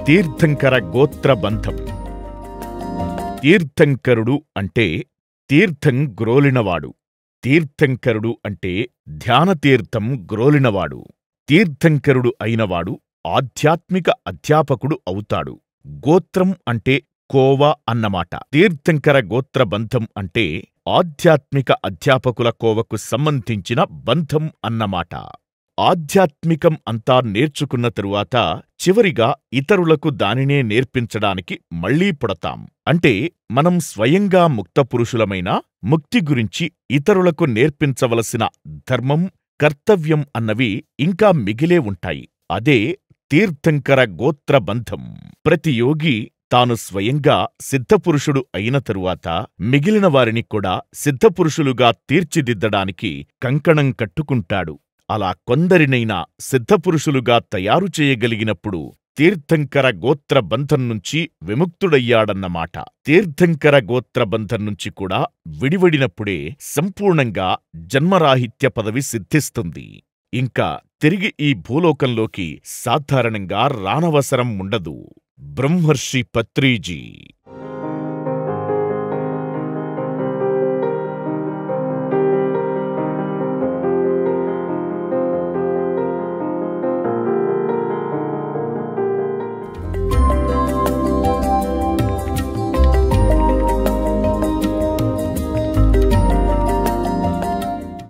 తీర్థంకర గోత్రబంధం. తీర్థంకరుడు అంటే తీర్థం గ్రోలినవాడు. తీర్థంకరుడు అంటే ధ్యానతీర్థం గ్రోలినవాడు. తీర్థంకరుడు అయినవాడు ఆధ్యాత్మిక అధ్యాపకుడు అవుతాడు. గోత్రం అంటే కోవ అన్నమాట. తీర్థంకర గోత్రబంధం అంటే ఆధ్యాత్మిక అధ్యాపకుల కోవకు సంబంధించిన బంధం అన్నమాట. ఆధ్యాత్మికం అంతా నేర్చుకున్న తరువాత చివరిగా ఇతరులకు దానినే నేర్పించడానికి మళ్లీ పుడతాం. అంటే మనం స్వయంగా ముక్తపురుషులమైన ముక్తి గురించి ఇతరులకు నేర్పించవలసిన ధర్మం, కర్తవ్యం అన్నవి ఇంకా మిగిలే ఉంటాయి. అదే తీర్థంకర గోత్రబంధం. ప్రతి యోగి తాను స్వయంగా సిద్ధపురుషుడు అయిన తరువాత మిగిలిన వారిని కూడా సిద్ధపురుషులుగా తీర్చిదిద్దడానికి కంకణం కట్టుకుంటాడు. అలా కొందరినైనా సిద్ధపురుషులుగా తయారు చేయగలిగినప్పుడు తీర్థంకర గోత్రబంధం నుంచి విముక్తుడయ్యాడన్నమాట. తీర్థంకర గోత్రబంధం నుంచి కూడా విడివడినప్పుడే సంపూర్ణంగా జన్మరాహిత్య పదవి సిద్ధిస్తుంది. ఇంకా తిరిగి ఈ భూలోకంలోకి సాధారణంగా రానవసరం ఉండదు. బ్రహ్మర్షి పత్రిజీ.